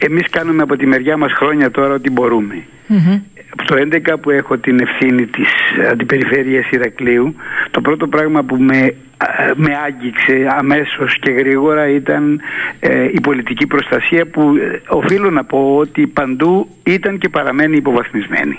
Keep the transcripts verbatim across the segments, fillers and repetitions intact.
εμείς κάνουμε από τη μεριά μας χρόνια τώρα ό,τι μπορούμε. Mm-hmm. Από το έντεκα που έχω την ευθύνη της Αντιπεριφέρειας Ηρακλείου, το πρώτο πράγμα που με, με άγγιξε αμέσως και γρήγορα ήταν ε, η πολιτική προστασία, που ε, οφείλω να πω ότι παντού ήταν και παραμένει υποβαθμισμένη.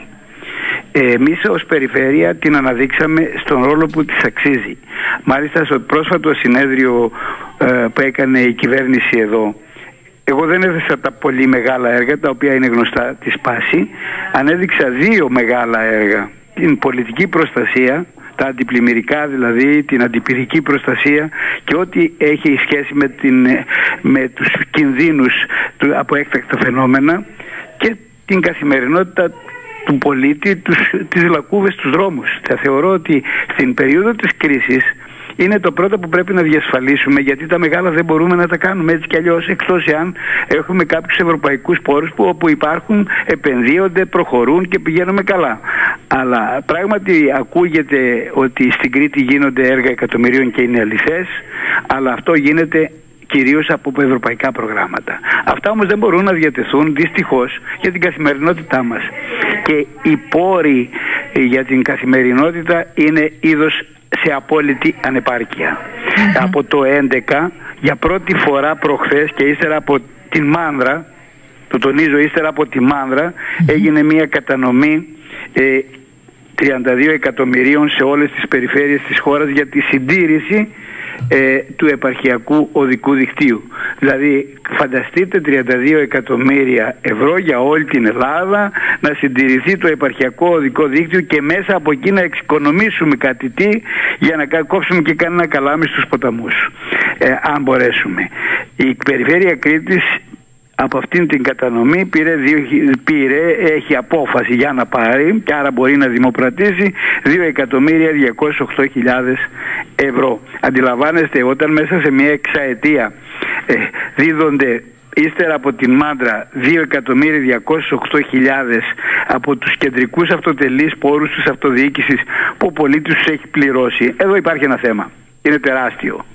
Εμείς ως περιφέρεια την αναδείξαμε στον ρόλο που της αξίζει. Μάλιστα στο πρόσφατο συνέδριο ε, που έκανε η κυβέρνηση εδώ, εγώ δεν έδεσα τα πολύ μεγάλα έργα τα οποία είναι γνωστά της πάση, ανέδειξα δύο μεγάλα έργα: την πολιτική προστασία, τα αντιπλημμυρικά δηλαδή, την αντιπυρική προστασία και ό,τι έχει σχέση με, την, με τους κινδύνους του, από έκτακτα φαινόμενα, και την καθημερινότητα του πολίτη, τους, τις λακκούβες στους δρόμους. Θα θεωρώ ότι στην περίοδο της κρίσης είναι το πρώτο που πρέπει να διασφαλίσουμε, γιατί τα μεγάλα δεν μπορούμε να τα κάνουμε έτσι κι αλλιώς, εκτός εάν έχουμε κάποιους ευρωπαϊκούς πόρους που όπου υπάρχουν, επενδύονται, προχωρούν και πηγαίνουμε καλά. Αλλά πράγματι ακούγεται ότι στην Κρήτη γίνονται έργα εκατομμυρίων και είναι αληθές, αλλά αυτό γίνεται κυρίως από ευρωπαϊκά προγράμματα. Αυτά όμως δεν μπορούν να διατεθούν δυστυχώς για την καθημερινότητά μας. Και οι πόροι για την καθημερινότητα είναι είδος σε απόλυτη ανεπάρκεια. Mm-hmm. Από το έντεκα, για πρώτη φορά προχθές και ύστερα από την Μάνδρα, το τονίζω, ύστερα από τη Μάνδρα, mm-hmm. έγινε μια κατανομή ε, τριάντα δύο εκατομμυρίων σε όλες τις περιφέρειες της χώρας για τη συντήρηση ε, του επαρχιακού οδικού δικτύου. Δηλαδή φανταστείτε τριάντα δύο εκατομμύρια ευρώ για όλη την Ελλάδα να συντηρηθεί το επαρχιακό οδικό δίκτυο και μέσα από εκεί να εξοικονομήσουμε κάτι τι για να κόψουμε και κανένα καλάμι στους ποταμούς, ε, αν μπορέσουμε. Η περιφέρεια Κρήτης από αυτήν την κατανομή πήρε, πήρε, έχει απόφαση για να πάρει, και άρα μπορεί να δημοπρατήσει δύο εκατομμύρια διακόσιες οκτώ χιλιάδες ευρώ. Αντιλαμβάνεστε, όταν μέσα σε μια εξαετία ε, δίδονται ύστερα από την Μάντρα δύο εκατομμύρια διακόσιες οκτώ χιλιάδες από τους κεντρικούς αυτοτελείς πόρους της αυτοδιοίκησης που ο πολίτης τους έχει πληρώσει, εδώ υπάρχει ένα θέμα. Είναι τεράστιο.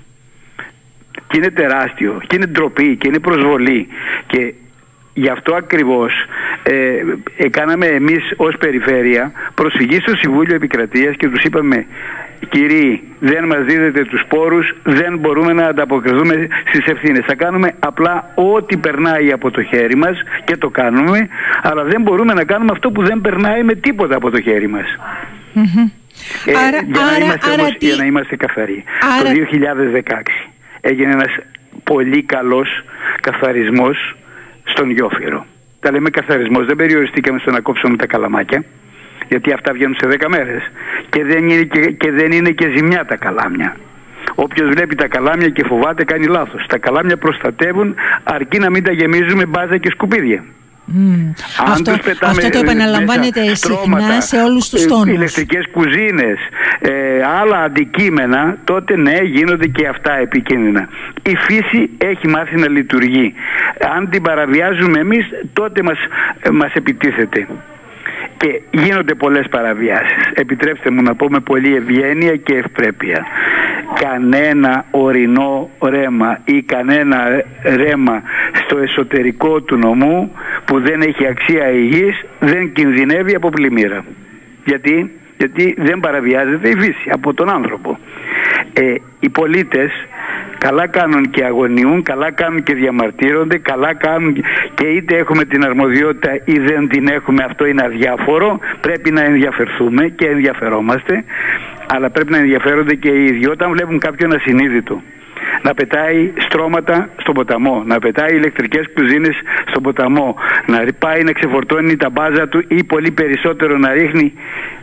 Και είναι τεράστιο και είναι ντροπή και είναι προσβολή, και γι' αυτό ακριβώς ε, έκαναμε εμείς ως περιφέρεια προσφυγή στο Συμβούλιο Επικρατείας και τους είπαμε: κύριοι, δεν μας δίδετε τους πόρους, δεν μπορούμε να ανταποκριθούμε στις ευθύνες. Θα κάνουμε απλά ό,τι περνάει από το χέρι μας και το κάνουμε, αλλά δεν μπορούμε να κάνουμε αυτό που δεν περνάει με τίποτα από το χέρι μας. Mm-hmm. Ε, άρα, για, να άρα, είμαστε άρα, όμως, τι... για να είμαστε καθαροί. Άρα... Το δύο χιλιάδες δεκαέξι έγινε ένας πολύ καλός καθαρισμός στον Γιόφυρο. Τα λέμε καθαρισμός, δεν περιοριστήκαμε στο να κόψουμε τα καλαμάκια, γιατί αυτά βγαίνουν σε δέκα μέρες και δεν είναι και, και, δεν είναι και ζημιά τα καλάμια. Όποιος βλέπει τα καλάμια και φοβάται κάνει λάθος. Τα καλάμια προστατεύουν, αρκεί να μην τα γεμίζουμε μπάζα και σκουπίδια. Mm. Αυτό, αυτό το επαναλαμβάνεται συχνά σε όλους τους τόνους. Ηλεκτρικές κουζίνες, ε, άλλα αντικείμενα, τότε ναι, γίνονται και αυτά επικίνδυνα. Η φύση έχει μάθει να λειτουργεί. Αν την παραβιάζουμε εμείς, τότε μας, ε, μας επιτίθεται. Και γίνονται πολλές παραβιάσεις. Επιτρέψτε μου να πω με πολλή ευγένεια και ευπρέπεια: κανένα ορεινό ρέμα ή κανένα ρέμα στο εσωτερικό του νομού που δεν έχει αξία υγιής δεν κινδυνεύει από πλημμύρα. Γιατί, Γιατί δεν παραβιάζεται η φύση από τον άνθρωπο. Ε, οι πολίτες καλά κάνουν και αγωνιούν, καλά κάνουν και διαμαρτύρονται, καλά κάνουν και είτε έχουμε την αρμοδιότητα ή δεν την έχουμε, αυτό είναι αδιάφορο. Πρέπει να ενδιαφερθούμε και ενδιαφερόμαστε, αλλά πρέπει να ενδιαφέρονται και οι ίδιοι. Όταν βλέπουν κάποιον ασυνείδητο να πετάει στρώματα στον ποταμό, να πετάει ηλεκτρικές κουζίνες στον ποταμό, να πάει να ξεφορτώνει τα μπάζα του ή πολύ περισσότερο να ρίχνει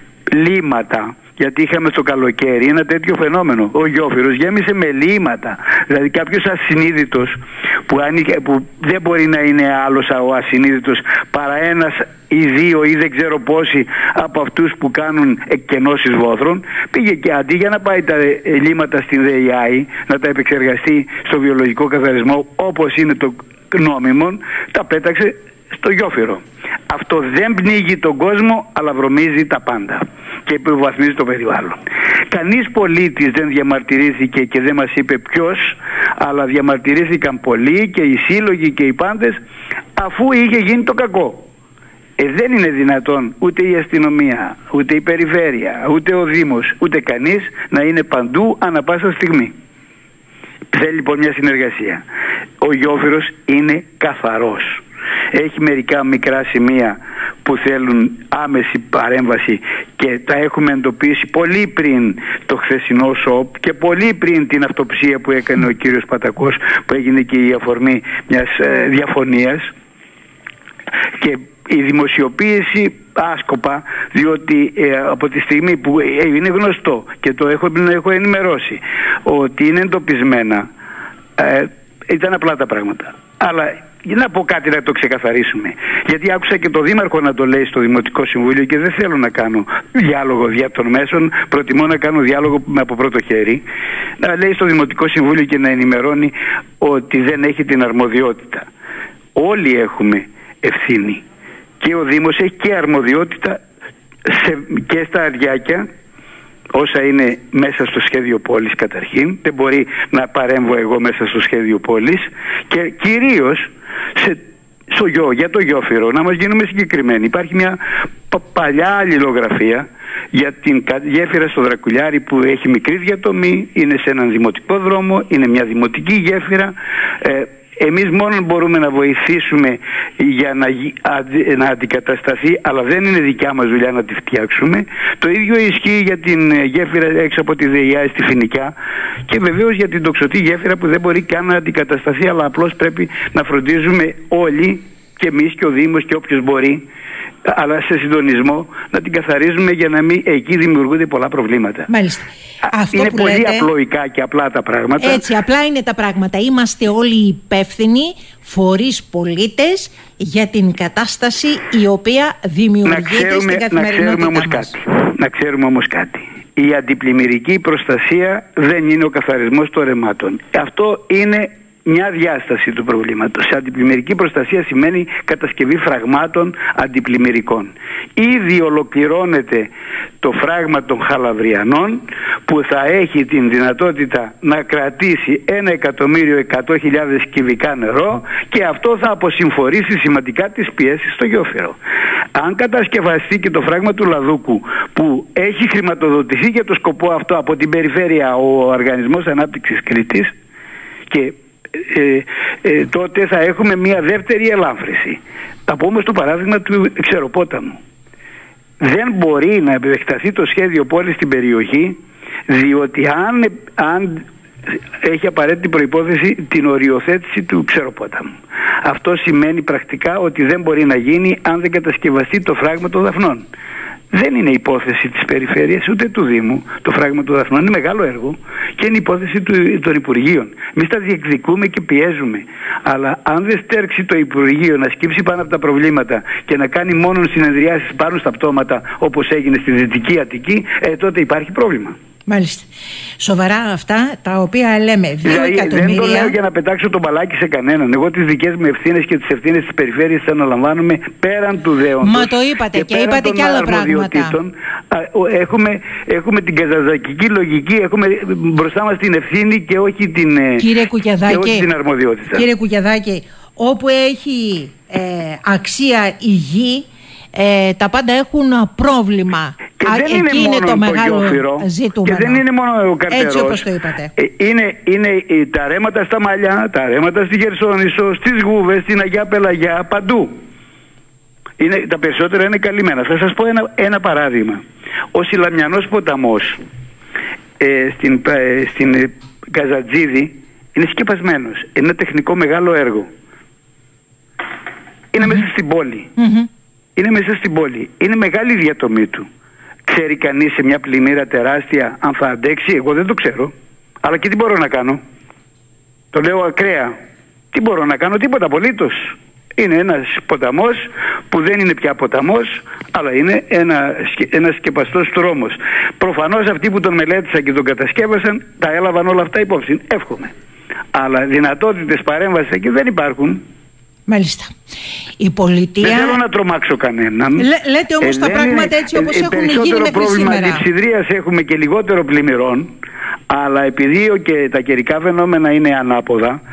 λίματα, γιατί είχαμε στο καλοκαίρι ένα τέτοιο φαινόμενο. Ο Γιόφυρος γέμισε με λίματα. Δηλαδή κάποιος ασυνείδητος που, άνοιγε, που δεν μπορεί να είναι άλλος ο ασυνείδητος παρά ένας ή δύο ή δεν ξέρω πόσοι από αυτούς που κάνουν εκκενώσεις βόθρων, πήγε και αντί για να πάει τα λίματα στην ΔΕΙΑΗ να τα επεξεργαστεί στο βιολογικό καθαρισμό όπως είναι το νόμιμο, τα πέταξε στο Γιόφυρο. Αυτό δεν πνίγει τον κόσμο, αλλά βρωμίζει τα πάντα και υποβαθμίζει το περιβάλλον. Κανείς πολίτης δεν διαμαρτυρήθηκε και δεν μας είπε ποιος, αλλά διαμαρτυρήθηκαν πολλοί και οι σύλλογοι και οι πάντες, αφού είχε γίνει το κακό. Ε, δεν είναι δυνατόν ούτε η αστυνομία, ούτε η περιφέρεια, ούτε ο Δήμος, ούτε κανείς να είναι παντού ανα πάσα στιγμή. Θέλει λοιπόν μια συνεργασία. Ο Γιόφυρος είναι καθαρός. Έχει μερικά μικρά σημεία που θέλουν άμεση παρέμβαση και τα έχουμε εντοπίσει πολύ πριν το χθεσινό ΣΟΠ και πολύ πριν την αυτοψία που έκανε ο κύριος Πατακός, που έγινε και η αφορμή μιας ε, διαφωνίας, και η δημοσιοποίηση άσκοπα, διότι ε, από τη στιγμή που ε, είναι γνωστό και το έχω, έχω ενημερώσει ότι είναι εντοπισμένα, ε, ήταν απλά τα πράγματα. Αλλά για να πω κάτι να το ξεκαθαρίσουμε, γιατί άκουσα και το Δήμαρχο να το λέει στο Δημοτικό Συμβούλιο και δεν θέλω να κάνω διάλογο δια των μέσων, προτιμώ να κάνω διάλογο από πρώτο χέρι. Να λέει στο Δημοτικό Συμβούλιο και να ενημερώνει ότι δεν έχει την αρμοδιότητα. Όλοι έχουμε ευθύνη και ο Δήμος έχει και αρμοδιότητα σε, και στα Αριάκια, όσα είναι μέσα στο σχέδιο πόλης καταρχήν, δεν μπορεί να παρέμβω εγώ μέσα στο σχέδιο πόλης, και κυρίως σε, στο γιο, για το Γιόφυρο, να μας γίνουμε συγκεκριμένοι. Υπάρχει μια πα, παλιά αλληλογραφία για την γέφυρα στο Δρακουλιάρι που έχει μικρή διατομή, είναι σε έναν δημοτικό δρόμο, είναι μια δημοτική γέφυρα. ε, Εμείς μόνο μπορούμε να βοηθήσουμε για να, να αντικατασταθεί, αλλά δεν είναι δικιά μας δουλειά να τη φτιάξουμε. Το ίδιο ισχύει για την γέφυρα έξω από τη ΔΕΙΑ στη Φοινικιά και βεβαίως για την τοξωτή γέφυρα που δεν μπορεί καν να αντικατασταθεί, αλλά απλώς πρέπει να φροντίζουμε όλοι, και εμείς και ο Δήμος και όποιος μπορεί, αλλά σε συντονισμό, να την καθαρίζουμε για να μην εκεί δημιουργούνται πολλά προβλήματα. Μάλιστα. Αυτό είναι πολύ λέτε, απλοϊκά και απλά τα πράγματα. Έτσι, απλά είναι τα πράγματα. Είμαστε όλοι υπεύθυνοι, φορείς, πολίτες, για την κατάσταση η οποία δημιουργείται ξέρουμε, στην καθημερινότητά να ξέρουμε μας. Κάτι, να ξέρουμε όμως κάτι. Η αντιπλημμυρική προστασία δεν είναι ο καθαρισμός των ρεμάτων. Αυτό είναι μια διάσταση του προβλήματος. Αντιπλημμυρική προστασία σημαίνει κατασκευή φραγμάτων αντιπλημμυρικών. Ήδη ολοκληρώνεται το φράγμα των Χαλαβριανών, που θα έχει την δυνατότητα να κρατήσει ένα εκατομμύριο εκατό χιλιάδες κυβικά νερό, και αυτό θα αποσυμφορήσει σημαντικά τις πιέσεις στο Γιόφυρο. Αν κατασκευαστεί και το φράγμα του Λαδούκου, που έχει χρηματοδοτηθεί για το σκοπό αυτό από την περιφέρεια ο Οργανισμός Ανάπτυξης Κρήτης, και Ε, ε, τότε θα έχουμε μια δεύτερη ελάφρυνση. Θα πω όμως το παράδειγμα του Ξεροπόταμου. Δεν μπορεί να επεκταθεί το σχέδιο πόλης στην περιοχή, διότι αν, αν έχει απαραίτητη προϋπόθεση την οριοθέτηση του Ξεροπόταμου. Αυτό σημαίνει πρακτικά ότι δεν μπορεί να γίνει αν δεν κατασκευαστεί το φράγμα των Δαφνών. Δεν είναι υπόθεση της περιφέρειας ούτε του Δήμου. Το φράγμα του Δαφνών είναι μεγάλο έργο και είναι υπόθεση του, των Υπουργείων. Εμείς τα διεκδικούμε και πιέζουμε. Αλλά αν δεν στέρξει το Υπουργείο να σκύψει πάνω από τα προβλήματα και να κάνει μόνο συνεδριάσεις πάνω στα πτώματα, όπως έγινε στη Δυτική Αττική, ε, τότε υπάρχει πρόβλημα. Μάλιστα. Σοβαρά αυτά τα οποία λέμε. Δύο εκατομμύρια. Δεν το λέω για να πετάξω το μπαλάκι σε κανέναν. Εγώ τις δικές μου ευθύνες και τις ευθύνες της περιφέρειας θα αναλαμβάνουμε πέραν του δέοντος. Μα το είπατε και, και είπατε και άλλα πράγματα. Έχουμε, έχουμε την καζαζακική λογική, έχουμε μπροστά μας την ευθύνη και όχι την, Κύριε και όχι την αρμοδιότητα. Κύριε Κουκιαδάκη, όπου έχει ε, αξία η γη, Ε, τα πάντα έχουν πρόβλημα. Και Α, δεν εκεί είναι, είναι μόνο το μεγάλο Γιόφυρο, ζήτημα. Και δεν είναι μόνο ο Καρτερός. Έτσι όπως το είπατε. Ε, είναι, είναι τα ρέματα στα Μαλλιά, τα ρέματα στη Χερσόνησο, στις Γούβες, στην Αγιά Πελαγιά, παντού. Είναι, τα περισσότερα είναι καλυμμένα. Θα σας πω ένα, ένα παράδειγμα. Ο Σιλαμιανός ποταμός ε, στην, ε, στην ε, Καζατζίδη είναι σκεπασμένος. Είναι ένα τεχνικό μεγάλο έργο. Είναι mm-hmm. μέσα στην πόλη. Mm-hmm. Είναι μέσα στην πόλη. Είναι μεγάλη η διατομή του. Ξέρει κανείς σε μια πλημμύρα τεράστια αν θα αντέξει? Εγώ δεν το ξέρω. Αλλά και τι μπορώ να κάνω? Το λέω ακραία. Τι μπορώ να κάνω? Τίποτα απολύτως. Είναι ένας ποταμός που δεν είναι πια ποταμός, αλλά είναι ένα, ένας σκεπαστός δρόμος. Προφανώς αυτοί που τον μελέτησαν και τον κατασκεύασαν τα έλαβαν όλα αυτά υπόψη. Εύχομαι. Αλλά δυνατότητες παρέμβασης εκεί δεν υπάρχουν. Μάλιστα. Η πολιτεία... Δεν θέλω να τρομάξω κανέναν. Λέ, λέτε όμως ε, τα πράγματα είναι, έτσι όπως ε, έχουν γίνει μέχρι σήμερα. Περισσότερο πρόβλημα διψιδρίας έχουμε και λιγότερο πλημμυρών, αλλά επειδή και τα καιρικά φαινόμενα είναι ανάποδα,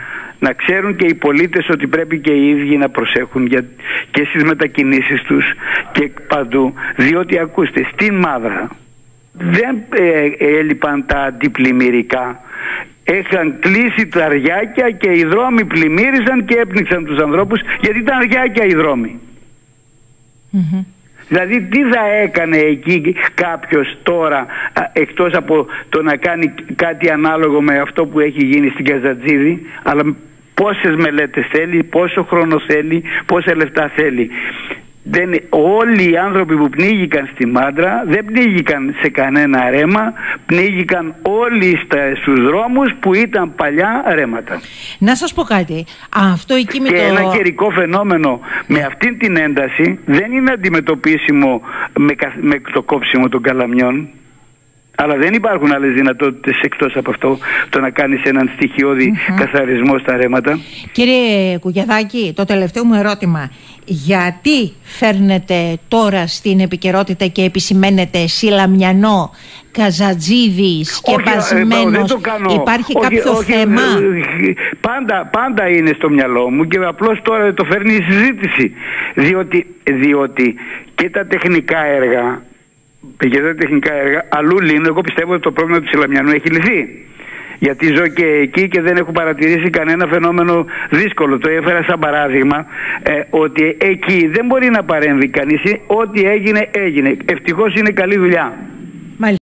να ξέρουν και οι πολίτες ότι πρέπει και οι ίδιοι να προσέχουν για, και στις μετακινήσεις τους και παντού, διότι ακούστε, στην Μάδρα δεν ε, έλειπαν τα αντιπλημμυρικά. Είχαν κλείσει τα αργιάκια και οι δρόμοι πλημμύρισαν και έπνιξαν τους ανθρώπους, γιατί ήταν αργιάκια οι δρόμοι. Mm-hmm. Δηλαδή τι θα έκανε εκεί κάποιος τώρα, εκτός από το να κάνει κάτι ανάλογο με αυτό που έχει γίνει στην Καζατζίδη, αλλά πόσες μελέτες θέλει, πόσο χρόνο θέλει, πόσα λεφτά θέλει. Δεν, όλοι οι άνθρωποι που πνίγηκαν στη Μάντρα δεν πνίγηκαν σε κανένα ρέμα, πνίγηκαν όλοι στα, στους δρόμους που ήταν παλιά ρέματα. Να σας πω κάτι, αυτό εκεί με και το... ένα καιρικό φαινόμενο με αυτήν την ένταση δεν είναι αντιμετωπίσιμο με, με το κόψιμο των καλαμιών. Αλλά δεν υπάρχουν άλλες δυνατότητες εκτός από αυτό, το να κάνεις έναν στοιχειώδη mm-hmm. καθαρισμό στα ρέματα. Κύριε Κουγιαδάκη, το τελευταίο μου ερώτημα, γιατί φέρνετε τώρα στην επικαιρότητα και επισημαίνετε Σιλαμιανό, Καζατζίδη, σκεπασμένος, υπάρχει όχι, κάποιο όχι, θέμα? Πάντα, πάντα είναι στο μυαλό μου και απλώς τώρα το φέρνει η συζήτηση, διότι, διότι και τα τεχνικά έργα και τα τεχνικά έργα αλλού λύνουν. Εγώ πιστεύω ότι το πρόβλημα του Σιλαμιανού έχει λυθεί, γιατί ζω και εκεί και δεν έχω παρατηρήσει κανένα φαινόμενο δύσκολο. Το έφερα σαν παράδειγμα, ε, ότι εκεί δεν μπορεί να παρέμβει κανείς. Ό,τι έγινε έγινε. Ευτυχώς είναι καλή δουλειά.